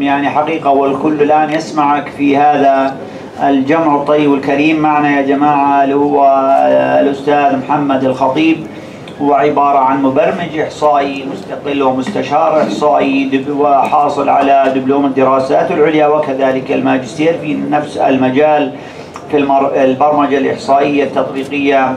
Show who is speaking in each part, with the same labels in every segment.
Speaker 1: يعني حقيقة والكل الآن يسمعك في هذا الجمع الطيب الكريم. معنا يا جماعة اللي هو الأستاذ محمد الخطيب، هو عبارة عن مبرمج إحصائي مستقل ومستشار إحصائي وحاصل على دبلوم الدراسات العليا وكذلك الماجستير في نفس المجال في البرمجة الإحصائية التطبيقية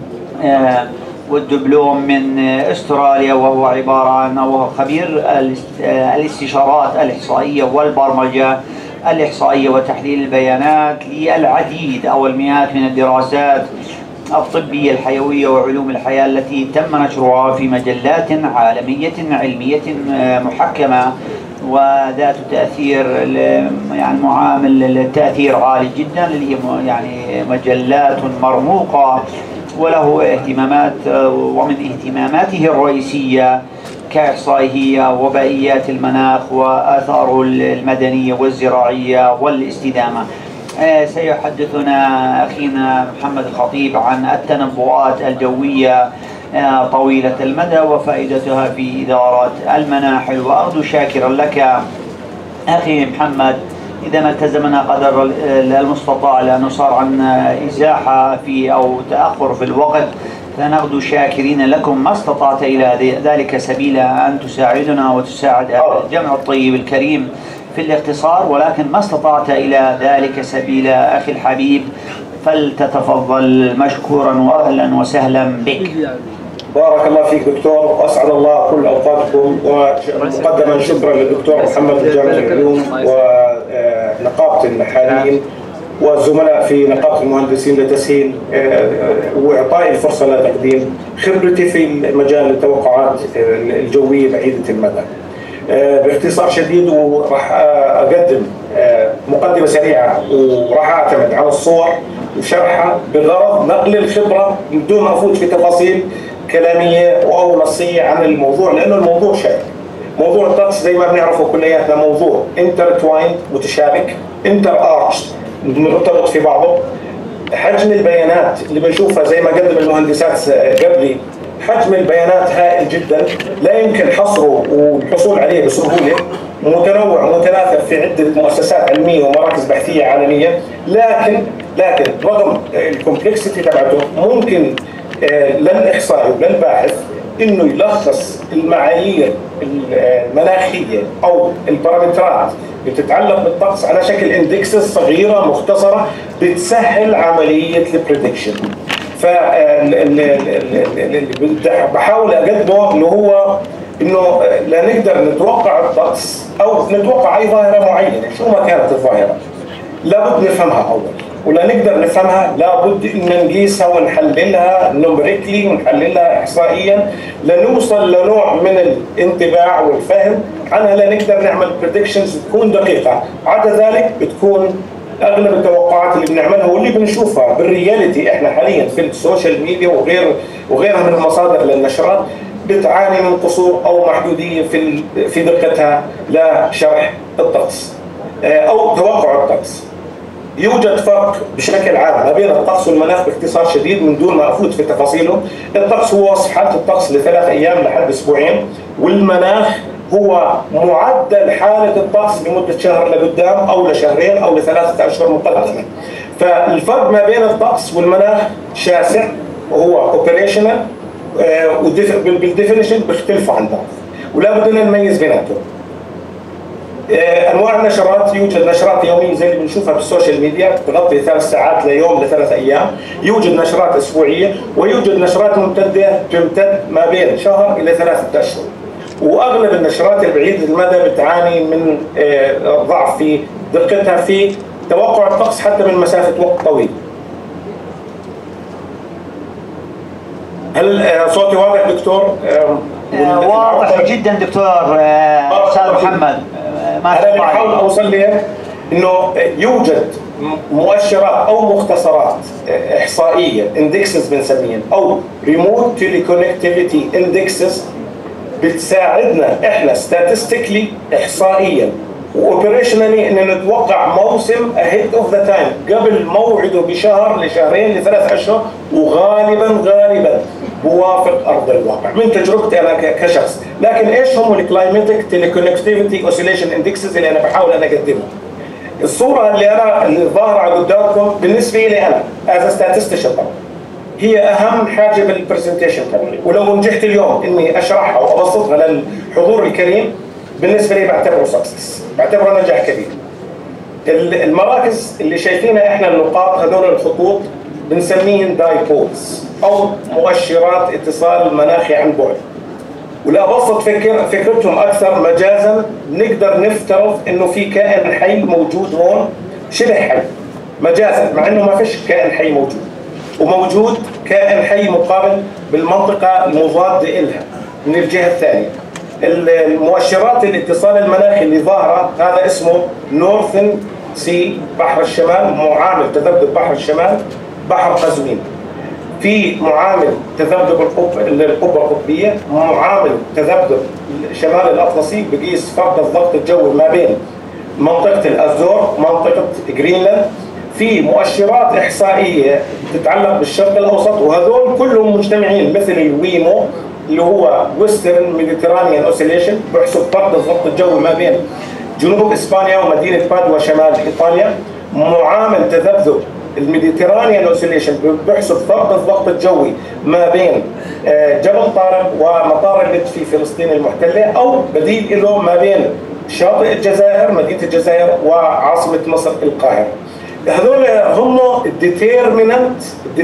Speaker 1: والدبلوم من استراليا، وهو عبارة عن وهو خبير الاستشارات الإحصائية والبرمجة الإحصائية وتحليل البيانات للعديد أو المئات من الدراسات الطبية الحيوية وعلوم الحياة التي تم نشرها في مجلات عالمية علمية محكمة وذات تأثير يعني معامل التأثير عالي جدا، اللي هي يعني مجلات مرموقة، وله اهتمامات ومن اهتماماته الرئيسية كإحصائية وبائيات المناخ وآثاره المدنية والزراعية والاستدامة. سيحدثنا أخينا محمد الخطيب عن التنبؤات الجوية طويلة المدى وفائدتها في إدارة المناحل. وأرجو شاكرا لك أخي محمد إذا ما التزمنا قدر المستطاع، لأنه صار عنا إزاحة في أو تأخر في الوقت، فنغدو شاكرين لكم ما استطعت إلى ذلك سبيلا أن تساعدنا وتساعد الجمع الطيب الكريم في الاختصار، ولكن ما استطعت إلى ذلك سبيلا أخي الحبيب فلتتفضل مشكورا وأهلا وسهلا بك.
Speaker 2: بارك الله فيك دكتور، وأسعد الله كل أوقاتكم، ومقدما شكرا للدكتور محمد الجامع العلوم ونقابة المحاليين والزملاء في نقابة المهندسين لتسهيل وإعطائي الفرصة لتقديم خبرتي في مجال التوقعات الجوية بعيدة المدى. باختصار شديد، وراح أقدم مقدمة سريعة وراح أعتمد على الصور وشرحها بغرض نقل الخبرة من دون ما أفوت في تفاصيل كلامية أو نصية عن الموضوع، لأنه الموضوع شائك. موضوع الطقس زي ما بنعرفه كلياتنا موضوع انترتوايند متشابك، انتر ارشد مرتبط في بعضه. حجم البيانات اللي بنشوفها زي ما قدم المهندسات قبلي، حجم البيانات هائل جدا لا يمكن حصره والحصول عليه بسهوله، متنوع متناثر في عده مؤسسات علميه ومراكز بحثيه عالميه، لكن رغم الكومبلكسيتي تبعته ممكن للاحصائي وللباحث انه يلخص المعايير المناخيه او البارامترات اللي بتتعلق بالطقس على شكل اندكسز صغيره مختصره بتسهل عمليه البريدكشن. بحاول اقدمه اللي هو انه لا نقدر نتوقع الطقس او نتوقع اي ظاهره معينه شو ما كانت الظاهره، لابد نفهمها اول، ولا نقدر نفهمها لابد ان نقيسها ونحللها نوميريكلي ونحللها احصائيا لنوصل لنوع من الانطباع والفهم عنها، لا نقدر نعمل بريدكشنز تكون دقيقه. عدا ذلك بتكون اغلب التوقعات اللي بنعملها واللي بنشوفها بالرياليتي احنا حاليا في السوشيال ميديا وغيرها من المصادر للنشرات بتعاني من قصور او محدوديه في دقتها لشرح الطقس او توقع الطقس. يوجد فرق بشكل عام ما بين الطقس والمناخ باختصار شديد من دون ما افوت في تفاصيله. الطقس هو وصف حالة الطقس ل3 ايام لحد اسبوعين، والمناخ هو معدل حالة الطقس لمدة شهر لقدام او لشهرين او ل3 اشهر مقدما. فالفرق ما بين الطقس والمناخ شاسع وهو اوبريشنال، بالديفينيشن بيختلفوا عن بعض ولا بدنا نميز بيناتهم. انواع النشرات، يوجد نشرات يوميه زي اللي بنشوفها بالسوشيال ميديا تغطي 3 ساعات ليوم ل3 ايام، يوجد نشرات اسبوعيه، ويوجد نشرات ممتده تمتد ما بين شهر الى 3 اشهر. واغلب النشرات البعيده المدى بتعاني من ضعف في دقتها في توقع الطقس حتى من مسافه وقت طويل. هل صوتي واضح دكتور؟
Speaker 1: واضح جدا دكتور استاذ محمد.
Speaker 2: أنا بحاول أوصل لك إنه يوجد مؤشرات أو مختصرات إحصائية indexes بنسميها أو remote teleconnectivity indexes بتساعدنا إحنا statistically إحصائيا وoperationally إن نتوقع موسم ahead of the time قبل موعده بشهر لشهرين ل3 أشهر، وغالبا بوافق ارض الواقع من تجربتي انا كشخص. لكن ايش هم الكلايماتيك تيليكونكتيفيتي اوسيليشن اندكسز اللي انا بحاول انا اقدمها؟ الصوره اللي ظاهره قدامكم بالنسبه لي انا از ستاتستيشن هي اهم حاجه بالبرزنتيشن تبعي، ولو نجحت اليوم اني اشرحها وابسطها للحضور الكريم بالنسبه لي بعتبره سكسس، بعتبره نجاح كبير. المراكز اللي شايفينها احنا النقاط هذول الخطوط بنسميهم دايبولز او مؤشرات اتصال مناخي عن بعد. ولأبسط فكرتهم اكثر مجازا نقدر نفترض انه في كائن حي موجود هون شبه حي مجازا، مع انه ما فيش كائن حي موجود، وموجود كائن حي مقابل بالمنطقه المضاده لها من الجهه الثانيه. المؤشرات الاتصال المناخي اللي ظاهره هذا اسمه نورثن سي بحر الشمال، معامل تذبذب بحر الشمال بحر قزوين. في معامل تذبذب القبه القطبيه، معامل تذبذب شمال الاطلسي بقيس فرق الضغط الجوي ما بين منطقه الازور ومنطقه جرينلاند. في مؤشرات احصائيه تتعلق بالشرق الاوسط، وهذول كلهم مجتمعين مثل الويمو اللي هو ويسترن ميديترانيان اوسيليشن بيحسب فرق الضغط الجوي ما بين جنوب اسبانيا ومدينه بادوا شمال ايطاليا. معامل تذبذب الميديترانيان اوسيليشن بيحسب فرق الضغط الجوي ما بين جبل طارق ومطار اللد في فلسطين المحتله، او بديل له ما بين شاطئ الجزائر مدينه الجزائر وعاصمه مصر القاهره. هذول هم الديتيرمينانت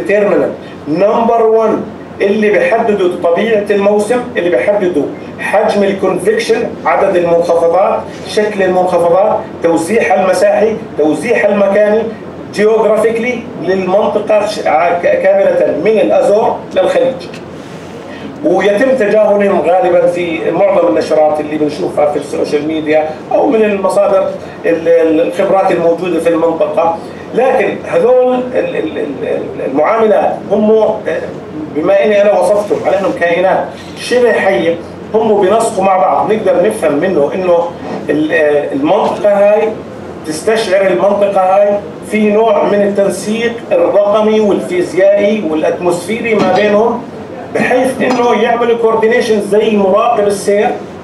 Speaker 2: نمبر 1 اللي بيحددوا طبيعه الموسم، اللي بيحددوا حجم الكونفكشن، عدد المنخفضات، شكل المنخفضات، توزيعها المساحي، توزيعها المكاني، جيوغرافيكلي للمنطقه كامله من الازور للخليج. ويتم تجاهلهم غالبا في معظم النشرات اللي بنشوفها في السوشيال ميديا او من المصادر الخبرات الموجوده في المنطقه. لكن هذول المعاملات هم بما اني انا وصفتهم على انهم كائنات شبه حيه، هم بينسقوا مع بعض. نقدر نفهم منه انه المنطقه هاي تستشعر المنطقه هاي في نوع من التنسيق الرقمي والفيزيائي والاتموسفيري ما بينهم، بحيث انه يعملوا كوردينيشن زي مراقب السير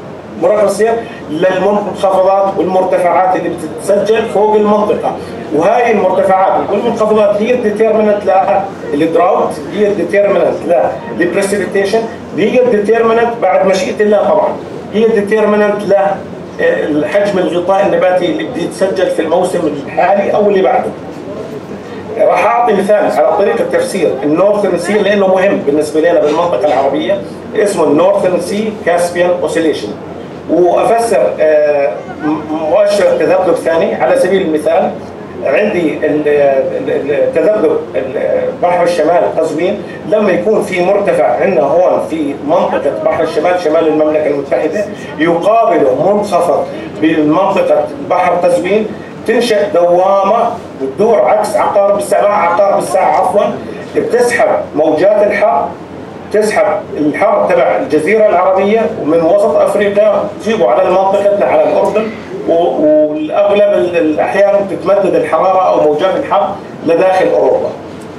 Speaker 2: للمنخفضات والمرتفعات اللي بتتسجل فوق المنطقه. وهاي المرتفعات والمنخفضات هي الديتيرميننت للدراوت، هي الديتيرميننت للبريسيبيتيشن، هي الديتيرميننت بعد مشيئه الله طبعا، هي الديتيرميننت لحجم الغطاء النباتي اللي بده يتسجل في الموسم الحالي او اللي بعده. راح اعطي مثال على طريقه تفسير النورثرن سي لانه مهم بالنسبه لنا بالمنطقه العربيه، اسمه النورثرن سي كاسبيان اوسيليشن. وافسر مؤشر تذبذب ثاني على سبيل المثال. عندي تذبذب بحر الشمال قزوين لما يكون في مرتفع عندنا هون في منطقه بحر الشمال شمال المملكه المتحده يقابله منخفض بمنطقه بحر قزوين، تنشأ دوامه وتدور عكس عقارب الساعه بتسحب موجات الحر، تسحب الحر تبع الجزيره العربيه ومن وسط افريقيا تجيبه على منطقتنا على الاردن، والاغلب الاحيان تتمدد الحراره او موجات الحر لداخل اوروبا.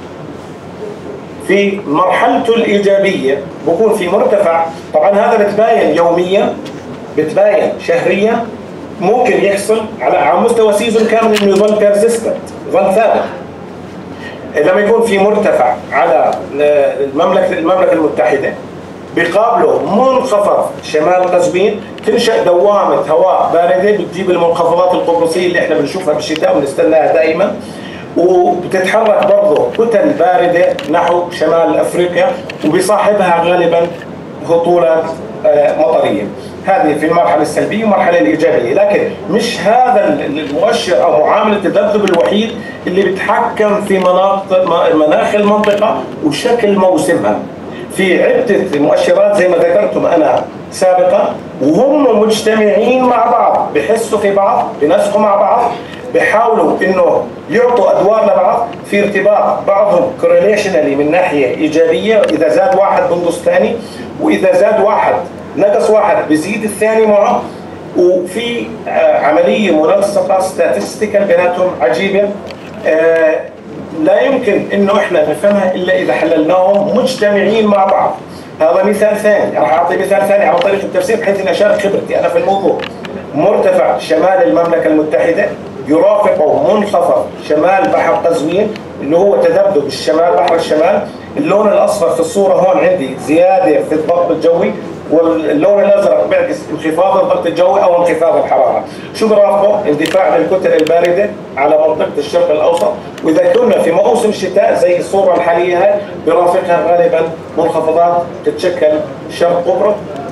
Speaker 2: في مرحلته الايجابيه بكون في مرتفع، طبعا هذا بتباين يوميا، بتباين شهريا، ممكن يحصل على مستوى سيزون كامل انه يظل بيرزيستنت، يظل ثابت. لما يكون في مرتفع على المملكه المتحده بيقابله منخفض شمال قزوين، تنشأ دوامة هواء باردة بتجيب المنخفضات القبرصية اللي احنا بنشوفها بالشتاء وبنستناها دائما، وبتتحرك برضه كتل باردة نحو شمال افريقيا وبصاحبها غالبا هطولات مطرية. هذه في المرحلة السلبية والمرحلة الإيجابية، لكن مش هذا المؤشر أو معامل التذبذب الوحيد اللي بيتحكم في مناخ المنطقة وشكل موسمها. في عدة مؤشرات زي ما ذكرتم أنا سابقا، وهم مجتمعين مع بعض، بحسوا في بعض، بنسقوا مع بعض، بيحاولوا إنه يعطوا أدوار لبعض، في ارتباط بعضهم كورليشنالي من ناحية إيجابية، إذا زاد واحد بنقص ثاني، وإذا زاد واحد نقص واحد بزيد الثاني معه، وفي عملية منسقة ستاتستيكال بيناتهم عجيبة لا يمكن انه احنا نفهمها الا اذا حللناهم مجتمعين مع بعض. هذا مثال ثاني. راح اعطي مثال ثاني على طريق التفسير بحيث اني اشارك خبرتي انا في الموضوع. مرتفع شمال المملكه المتحده يرافقه منخفض شمال بحر قزوين اللي هو تذبذب الشمال بحر الشمال. اللون الاصفر في الصوره هون عندي زياده في الضغط الجوي، واللون الازرق بيعكس انخفاض الضغط الجوي او انخفاض الحراره. شو برافقه؟ اندفاع للكتل البارده على منطقه الشرق الاوسط، واذا كنا في موسم الشتاء زي الصوره الحاليه هاي برافقها غالبا منخفضات تتشكل شرق قبرص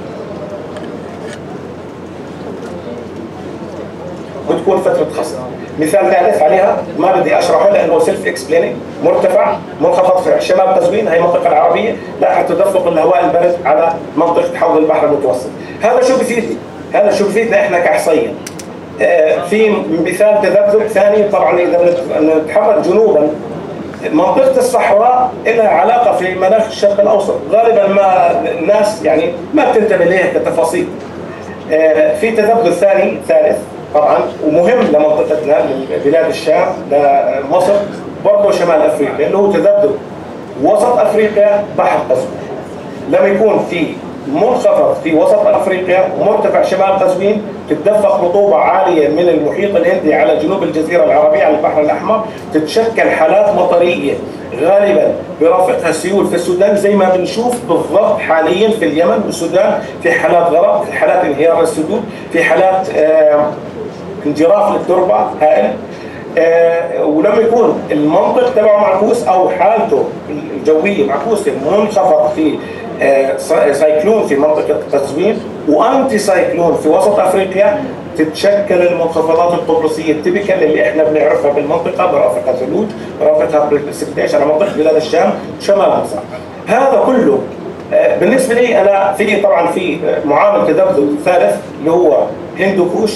Speaker 2: وتكون فتره خصب. مثال ثالث عليها ما بدي اشرحه لانه سيلف اكسبليننج. مرتفع منخفض في شمال قزوين، هي المنطقه العربيه، لاحظ تدفق الهواء البارد على منطقه حوض البحر المتوسط. هذا شو بفيدني؟ هذا شو بفيدنا احنا كاحصائيين؟ في مثال تذبذب ثاني. طبعا اذا نتحرك جنوبا منطقه الصحراء لها علاقه في مناخ الشرق الاوسط، غالبا ما الناس يعني ما بتنتبه لها كتفاصيل. في تذبذب ثالث طبعا ومهم لمنطقتنا لبلاد الشام لمصر برضه شمال افريقيا اللي هو تذبذب وسط افريقيا بحر قزوين. لما يكون في منخفض في وسط افريقيا ومرتفع شمال قزوين تتدفق رطوبه عاليه من المحيط الهندي على جنوب الجزيره العربيه على البحر الاحمر، تتشكل حالات مطريه غالبا برافقها سيول في السودان زي ما بنشوف بالضبط حاليا في اليمن والسودان، في حالات غرق، في حالات انهيار السدود، في حالات انجراف للتربه هائل. ولما يكون المنطق تبعه معكوس او حالته الجويه معكوسه منخفض في سايكلون في منطقه قزوين وانتي سايكلون في وسط افريقيا، تتشكل المنخفضات القبرصيه التبكال اللي احنا بنعرفها بالمنطقه برافقها ثلوج، برافقها بريسبتيشن على منطقه بلاد الشام شمال مصر. هذا كله بالنسبه لي انا في طبعا في معامل تذبذب ثالث اللي هو هندوكوش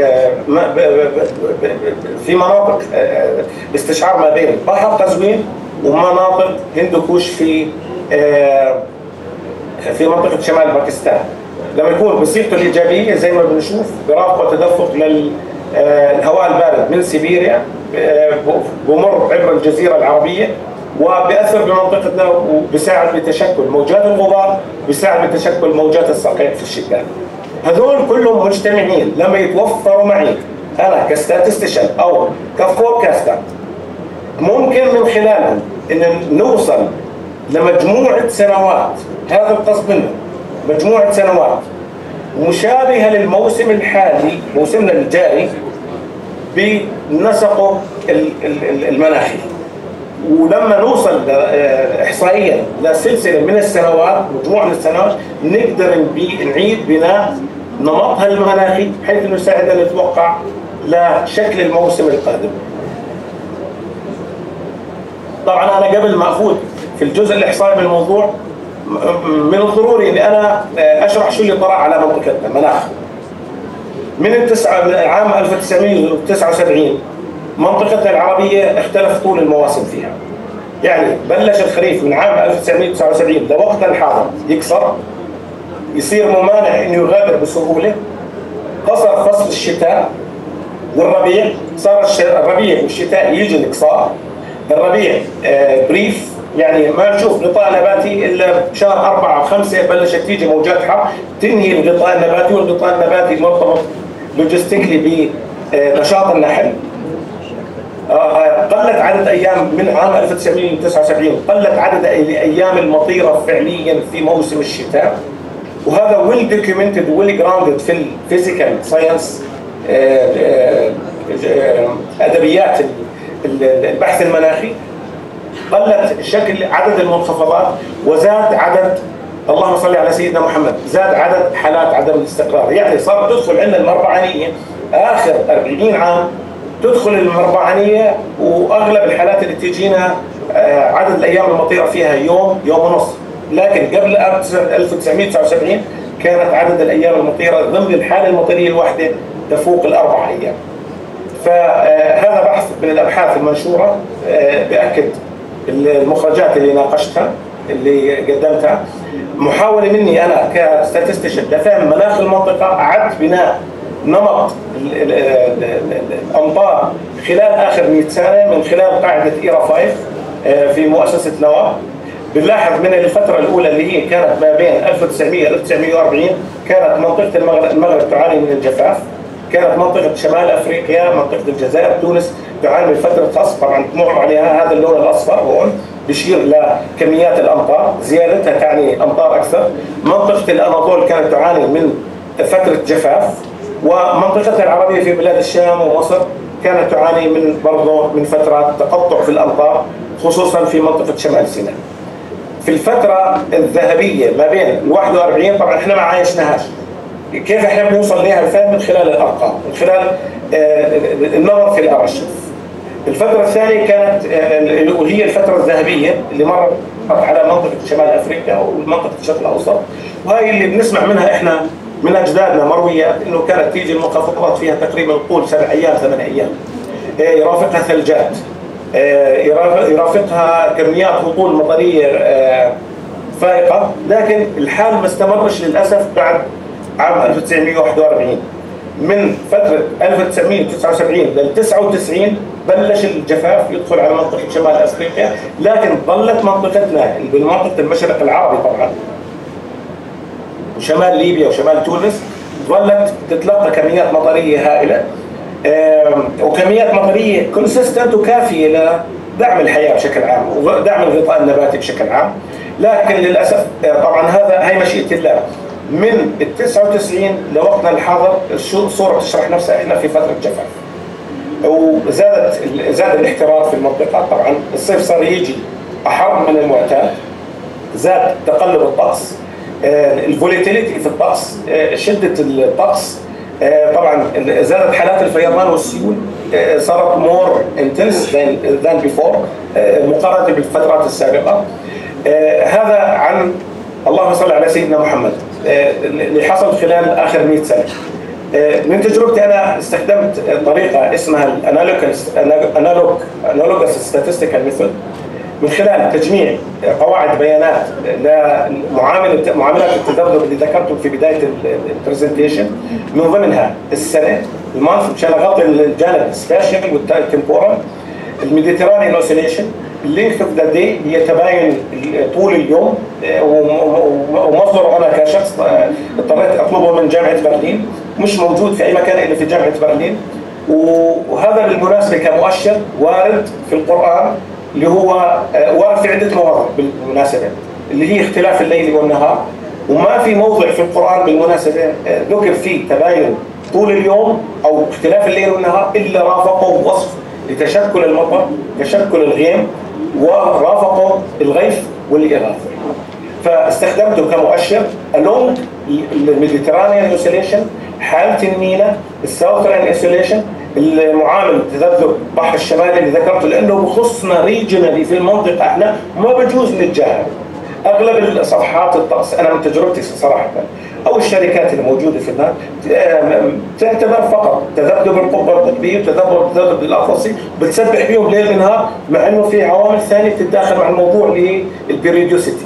Speaker 2: في مناطق استشعار ما بين بحر قزوين ومناطق هندوكوش في منطقه شمال باكستان. لما يكون بصيغته الايجابيه زي ما بنشوف برافقه تدفق للهواء البارد من سيبيريا بمر عبر الجزيره العربيه وبيأثر بمنطقتنا وبيساعد بتشكل موجات الغبار، بيساعد بتشكل موجات الصقيع في الشتاء. هذول كلهم مجتمعين لما يتوفروا معي انا كستاتستيشن او كفوركاستر ممكن من خلالهم ان نوصل لمجموعه سنوات، هذا القصد منه مجموعه سنوات مشابهه للموسم الحالي موسمنا الجاري بنسقه المناخي. ولما نوصل احصائيا لسلسله من السنوات مجموعه من السنوات نقدر نعيد بناء نمطها المناخي بحيث انه يساعدنا نتوقع لشكل الموسم القادم. طبعا انا قبل ما افوت في الجزء الاحصائي من الموضوع من الضروري اني انا اشرح شو اللي طرأ على منطقتنا المناخ. من عام 1979 منطقتنا العربيه اختلف طول المواسم فيها. يعني بلش الخريف من عام 1979 لوقت الحاضر يكسر، يصير ممانع انه يغادر بسهوله، قصر فصل الشتاء والربيع، صار الربيع والشتاء يجي القصار. الربيع بريف، يعني ما نشوف غطاء نباتي الا بشهر 4 و5 بلشت تيجي موجات حر تنهي الغطاء النباتي، والغطاء النباتي مرتبط لوجستيكلي بنشاط النحل. قلت عدد ايام من عام 1979 قلت عدد ايام المطيره فعليا في موسم الشتاء، وهذا ويل دوكيومنتد ويل جراوندد في الفيزيكال ساينس ادبيات البحث المناخي. قلت شكل عدد المنخفضات وزاد عدد، اللهم صل على سيدنا محمد، زاد عدد حالات عدم الاستقرار. يعني صار تدخل عندنا المربعانيه اخر 40 عام تدخل المربعانيه واغلب الحالات اللي تجينا عدد الايام المطيره فيها يوم ونص، لكن قبل 1979 كانت عدد الايام المطيره ضمن الحاله المطريه الواحده تفوق ال4 ايام. فهذا بحث من الابحاث المنشوره بأكد المخرجات اللي ناقشتها اللي قدمتها. محاوله مني انا كستاتستيشن لفهم مناخ المنطقه، اعدت بناء نمط الامطار خلال اخر 100 سنه من خلال قاعده إيرا 5 في مؤسسه نواه. بنلاحظ من الفترة الأولى اللي هي كانت ما بين 1900 و 1940 كانت منطقة المغرب تعاني من الجفاف، كانت منطقة شمال أفريقيا، منطقة الجزائر، تونس تعاني من فترة قصف، طبعا تمر عليها هذا اللون الأصفر هون بيشير لكميات الأمطار، زيادتها تعني أمطار أكثر. منطقة الأناضول كانت تعاني من فترة جفاف، ومنطقة العربية في بلاد الشام ومصر كانت تعاني من برضه من فترات تقطع في الأمطار، خصوصا في منطقة شمال سيناء. في الفترة الذهبية ما بين 41 طبعا احنا ما عايشناهاش، كيف احنا بنوصل لها الفهم؟ من خلال الارقام، من خلال النظر في الارشيف. الفترة الثانية كانت وهي الفترة الذهبية اللي مرت على منطقة شمال افريقيا ومنطقة الشرق الاوسط، وهي اللي بنسمع منها احنا من اجدادنا مرويات انه كانت تيجي المنخفضات فيها تقريبا طول 7 ايام 8 ايام، يرافقها ثلجات، يرافقها كميات هطول مطريه فائقه، لكن الحال ما استمرش للاسف بعد عام 1941. من فتره 1979 لل 99 بلش الجفاف يدخل على منطقه شمال افريقيا، لكن ظلت منطقتنا بالمنطقه المشرق العربي طبعا وشمال ليبيا وشمال تونس ظلت تتلقى كميات مطريه هائله، وكميات مطريه كونسيستنت وكافيه لدعم الحياه بشكل عام ودعم الغطاء النباتي بشكل عام. لكن للاسف طبعا هي مشيئه الله. من ال 99 لوقتنا الحاضر الصوره تشرح نفسها، احنا في فتره جفاف، زاد الاحترار في المنطقه. طبعا الصيف صار يجي احر من المعتاد، زاد تقلب الطقس، الفوليتيليتي في الطقس، شده الطقس، طبعا زادت حالات الفيضان والسيول، صارت مور انتنس ذان بيفور مقارنه بالفترات السابقه. هذا عن اللهم صل على سيدنا محمد اللي حصل خلال اخر 100 سنه. من تجربتي انا استخدمت طريقه اسمها الانالوج ستاتستيكال ميثود، من خلال تجميع قواعد بيانات لمعاملات التذبذب اللي ذكرته في بدايه البرزنتيشن، من ضمنها السنه، المانث مشان اغطي الجانب السباشيال والتمبورال، الميديترانيان اوسيليشن، اللينث اوف ذا داي هي تباين طول اليوم، ومصدره انا كشخص اضطريت اطلبه من جامعه برلين، مش موجود في اي مكان الا في جامعه برلين. وهذا بالمناسبه كمؤشر وارد في القران، اللي هو وارد في عده مواضع بالمناسبه، اللي هي اختلاف الليل والنهار، وما في موضع في القران بالمناسبه ذكر فيه تباين طول اليوم او اختلاف الليل والنهار الا رافقه وصف لتشكل المطر، تشكل الغيم، ورافقوا الغيث والإغاثة. فاستخدمته كمؤشر along الميديترانيان اوسيليشن، حالة النيلة، الساوثرن اوسيليشن، المعامل تذبذب البحر الشمالي اللي ذكرته، لأنه بخصنا ريجنالي في المنطقة احنا ما بجوز نتجاهل. اغلب صفحات الطقس انا من تجربتي صراحه او الشركات الموجوده في النار تعتبر فقط تذبذب القطب القطبي وتذبذب الاطلسي، بتسبح فيهم ليل نهار، مع انه في عوامل ثانيه بتتداخل مع الموضوع اللي هي البيريودوسيتي،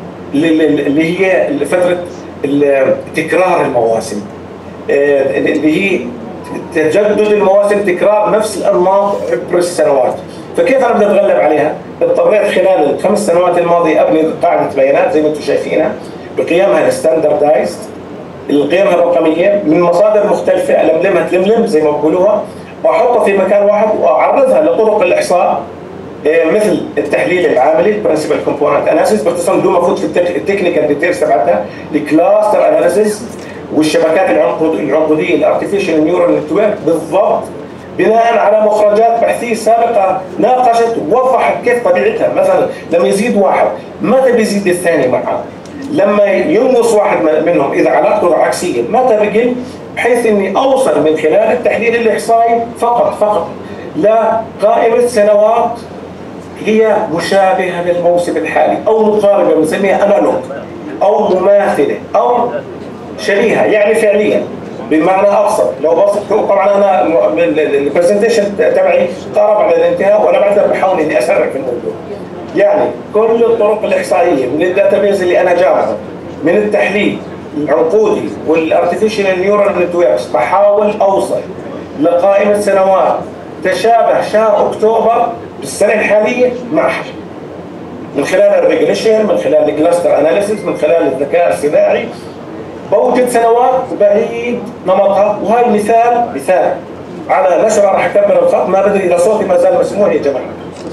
Speaker 2: اللي هي فتره تكرار المواسم، اللي هي تجدد المواسم، تكرار نفس الانماط عبر السنوات. فكيف انا بدي اتغلب عليها؟ اضطريت خلال ال5 سنوات الماضيه ابني قاعده بيانات زي ما انتم شايفينها بقيمها الستاندردايزد، القيم الرقميه من مصادر مختلفه، الملمها تلملم زي ما بقولوها، واحطها في مكان واحد واعرضها لطرق الاحصاء مثل التحليل العاملي البرنسبل كومبوننت اناليسيس، باختصار بدون ما افوت في التكنيكال ديتيلز تبعتها، الكلاستر اناليسيس والشبكات العنقوديه الارتفيشال نيورال نتورك، بالضبط بناء على مخرجات بحثيه سابقه ناقشت ووضحت كيف طبيعتها. مثلا لما يزيد واحد متى بيزيد الثاني معه، لما ينقص واحد منهم اذا علاقته عكسيه متى بقل، بحيث اني اوصل من خلال التحليل الاحصائي فقط لقائمه سنوات هي مشابهه للموسم الحالي او مقاربه، بنسميها انالوج او مماثله او شبيهه، يعني فعليا بمعنى ابسط. لو بسط طبعا انا البرزنتيشن تبعي قارب على الانتهاء، وانا بعتبر بحاول اني اسرع في الموضوع. يعني كل الطرق الاحصائيه من الداتابيز اللي انا جامعه، من التحليل العنقودي والارتفيشال نيورال نتوركس، بحاول اوصل لقائمه سنوات تشابه شهر اكتوبر بالسنه الحاليه معها، من خلال الريجريشن، من خلال الكلاستر اناليسيس، من خلال الذكاء الصناعي، بوجد سنوات بعيد نمطها. وهي مثال على نشرة. راح اكمل الخط، ما بدري اذا صوتي ما زال مسموع يا جماعه.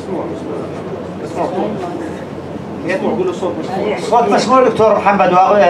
Speaker 1: صوت مسموع دكتور محمد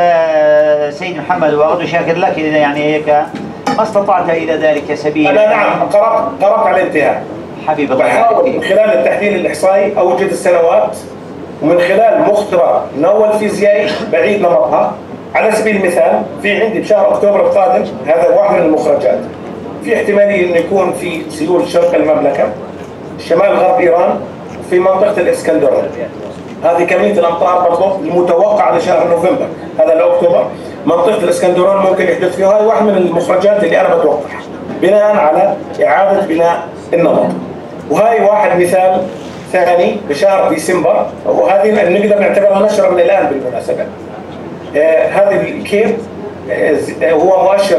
Speaker 1: سيد محمد، واغد شاكر لك يعني هيك ما استطعت الى ذلك سبيلا.
Speaker 2: انا نعم قربت على الانتهاء.
Speaker 1: حبيبي الله
Speaker 2: بحاول من خلال التحليل الاحصائي اوجد السنوات، ومن خلال مختبر نوى الفيزيائي بعيد نمطها. على سبيل المثال في عندي بشهر اكتوبر القادم، هذا واحد من المخرجات، في احتماليه انه يكون في سيول شرق المملكه، شمال غرب ايران، في منطقه الاسكندريه. هذه كميه الامطار برضه المتوقعه لشهر نوفمبر، هذا لاكتوبر. منطقه الاسكندرون ممكن يحدث فيها. هذه واحد من المخرجات اللي انا بتوقعها بناء على اعاده بناء النمط. وهي واحد مثال ثاني بشهر ديسمبر، وهذه نقدر نعتبرها نشره من الان بالمناسبه. هذه الكيب هو مؤشر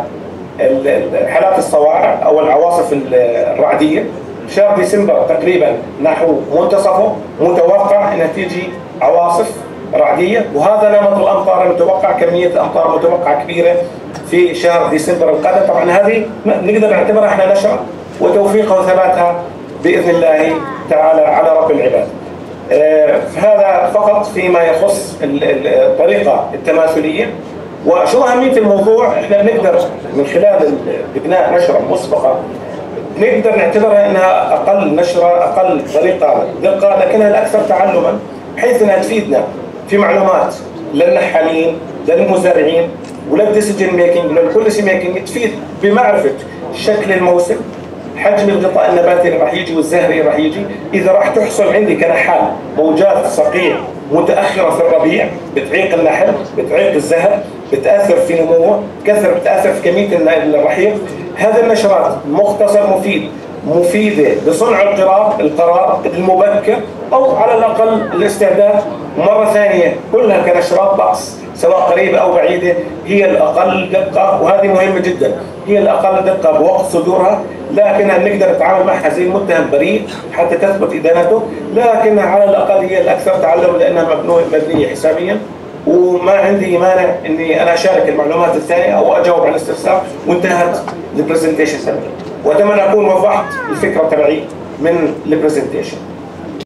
Speaker 2: لحالات الصواعق او العواصف الرعديه. شهر ديسمبر تقريبا نحو منتصفه متوقع انها تيجي عواصف رعديه، وهذا نمط الامطار المتوقع، كميه الامطار متوقعه كبيره في شهر ديسمبر القادم. طبعا هذه نقدر نعتبرها احنا نشره، وتوفيقها وثباتها باذن الله تعالى على رب العباد. هذا فقط فيما يخص الطريقه التماثليه. وشو اهميه الموضوع؟ احنا بنقدر من خلال بناء نشره مسبقه نقدر نعتبرها انها اقل نشره، اقل طريقه دقه، لكنها الاكثر تعلما، بحيث انها تفيدنا في معلومات للنحالين، للمزارعين، وللديسيجن ميكينج، للبوليسي ميكينج، تفيد بمعرفه شكل الموسم، حجم الغطاء النباتي اللي راح يجي والزهري اللي راح يجي. اذا راح تحصل عندي كنحال موجات صقيع متاخره في الربيع بتعيق النحل، بتعيق الزهر، بتاثر في نموه، بتاثر في كميه الرحيق. هذه النشرات مختصر مفيده بصنع القرار المبكر، او على الاقل الاستعداد. ومره ثانيه كلها كنشرات طقس سواء قريبه او بعيده هي الاقل دقه، وهذه مهمه جدا، هي الاقل دقه بوقت صدورها، لكنها نقدر نتعامل معها زي المتهم بريء حتى تثبت ادانته، لكنها على الاقل هي الاكثر تعلم لانها مبنيه حسابيا. وما عندي مانع اني انا اشارك المعلومات الثانيه او اجاوب على الاستفسار، وانتهت البرزنتيشن. واتمنى اكون وضحت الفكره تبعي من البرزنتيشن.